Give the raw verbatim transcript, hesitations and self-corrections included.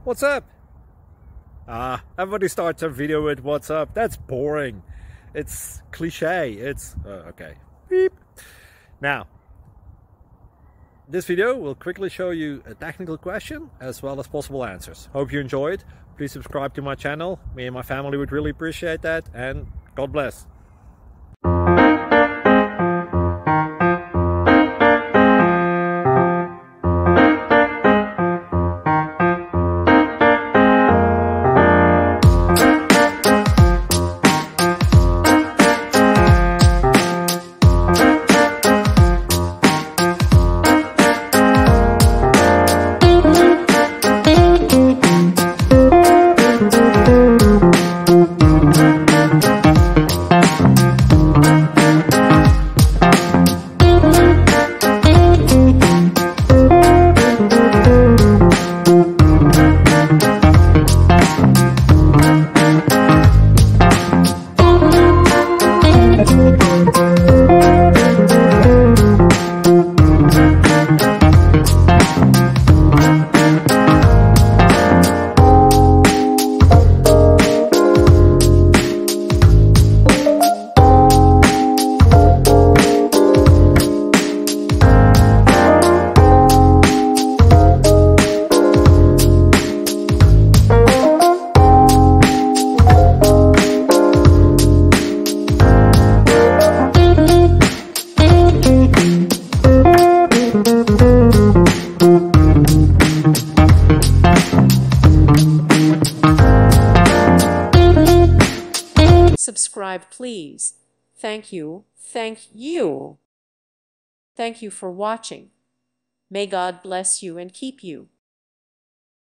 What's up? Ah, everybody starts a video with what's up. That's boring. It's cliche. It's uh, okay. Beep. Now, this video will quickly show you a technical question as well as possible answers. Hope you enjoyed. Please subscribe to my channel. Me and my family would really appreciate that, and God bless. Subscribe, please. Thank you. Thank you. Thank you for watching. May God bless you and keep you.